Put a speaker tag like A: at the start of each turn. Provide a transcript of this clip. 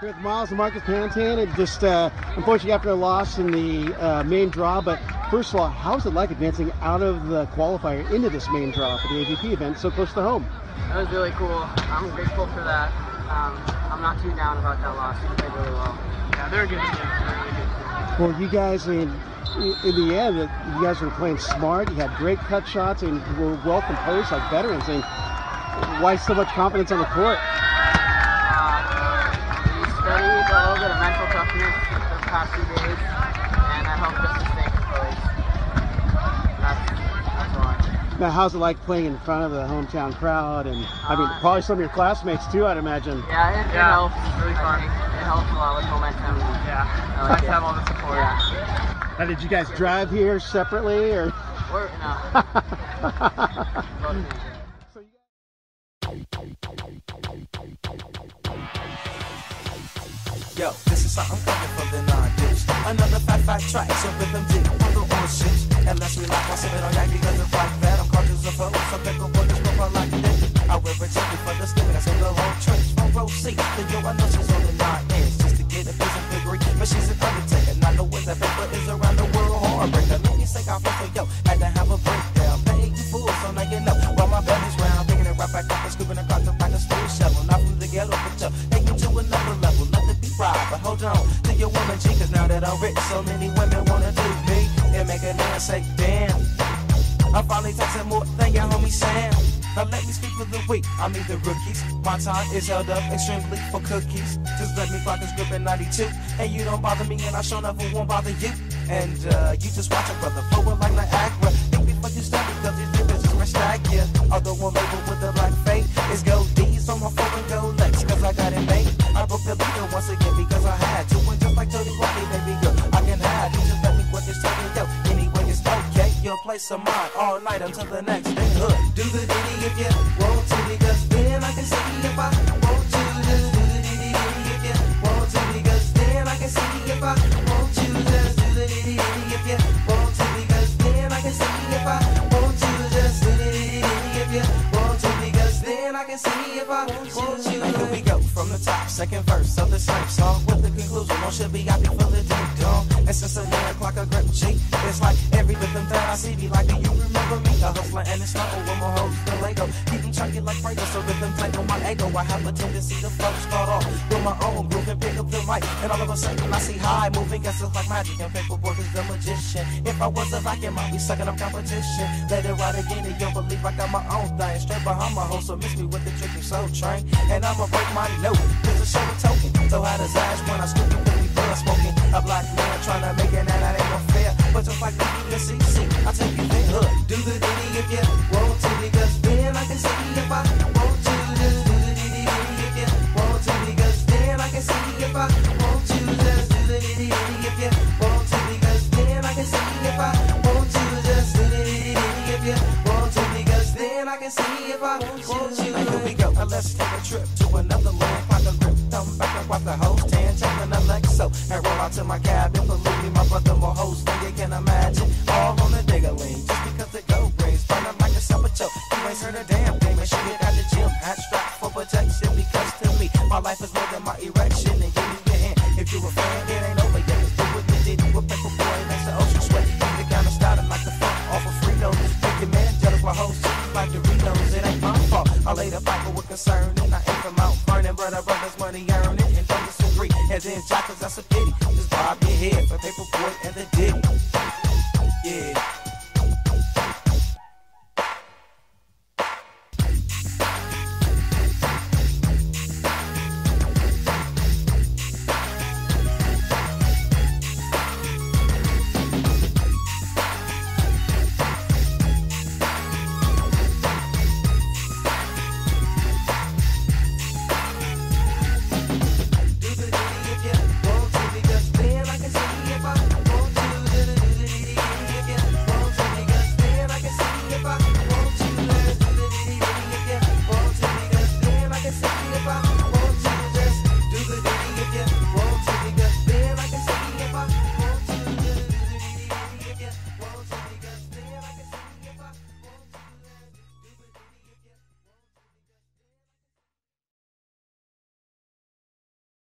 A: With Miles and Marcus Partain, and just unfortunately after a loss in the main draw. But first of all, how's it like advancing out of the qualifier into this main draw for the AVP event so close to home?
B: That was really cool. I'm grateful for that. I'm not too down about that loss. We played really well.
C: Yeah, they're a good team. They're a really good team.
A: Well, you guys, in the end, you guys were playing smart. You had great cut shots and were well composed like veterans. And why so much confidence on the court?
B: We studied a little bit of mental toughness the past few days, and that helped us to stay composed. That's why.
A: Now, how's it like playing in front of the hometown crowd? And I mean, probably some of your classmates too, I'd imagine.
B: Yeah, it helps. It's really fun. It helps a lot with momentum.
C: Yeah,
B: I like
C: nice to have all the support.
B: Yeah.
A: Now, did you guys drive here separately, or?
B: No.
D: Yo, this is something coming from the non-dish. Another fat track, so rhythm deep on the ocean. Unless we like watching it on yak because it's like that. I'm cautious of foes, so pick up what is what I like it. I will reject it for the skin, I say the whole trench. From row C, then yo, I know she's on the 9 ends. Just to get a piece of degree, but she's an undertaker. Not know where that paper is around the world. Heartbreaker, made me sick off for yo. Had to have a breakdown, paying you fools, so now you know. While my belly's round, picking it right back up and scooping a cotton back a smooth shovel. Not from the ghetto, but yo, take you to another level. But hold on to your woman G, cause now that I'm rich, so many women wanna do me and make a man say, damn, I'm finally texting more than your homie Sam. Now let me speak for the weak, I mean the rookies. My time is held up extremely for cookies. Just let me clock this grip in 92, and you don't bother me, and I sure enough won't bother you. And you just watch a brother forward like Niagara. Think before you start, because these niggas is my stack, yeah. Although one label with the black fate is gold D's on my phone and gold legs, cause I got it made. I broke the leader once again because I had to. And just like Tony Rodney, baby girl, I can hide. You just let me what you're saying, yo. Anyway, it's okay. You'll play some mine all night until the next day. Do the ditty if you want to, because then I can see if I want to. Just do the ditty if you want to, because then I can see if I want to. Just do the ditty if you want to, because then I can see if I want to. Just do the ditty if you want to, because then I can see if I want to. Here we go from the top, second verse of the same song with the conclusion. No should be happy for the ding dong. And since a 9 o'clock a grip cheek, it's like every rhythm that I see be like, do you remember me? A hustler and it's not with my hoes, the Lego. Keep them chunky like Prego, so rhythm take on my ego. I have a tendency to flow, start off with my own groove and pick up the mic. And all of a sudden I see high moving, guess it's like magic. And Paperboy is the magician. If I was a vacuum, I'd be sucking up competition. Let it ride again, and you'll believe I got my own thing. Straight behind my host, so miss me with the tricky soul train. And I'ma break my note, cause it's show a token. So how does Ash when I scoop you with me blood smoking? A black man trying to make it, and that ain't no fair. But just like the CC, I take you there. Do the ditty if you want to, because then I can see if I want to. Just do the ditty if you want to, because then I can see if I want to. Just do the ditty if you want to, because then I can see if I want to. Just do the ditty if you want to, because then I can see if I want to. Here we go, let's take a trip to another land. Find a grip, thumb back and watch the host tan, checking the Lexo, and roll out to my cab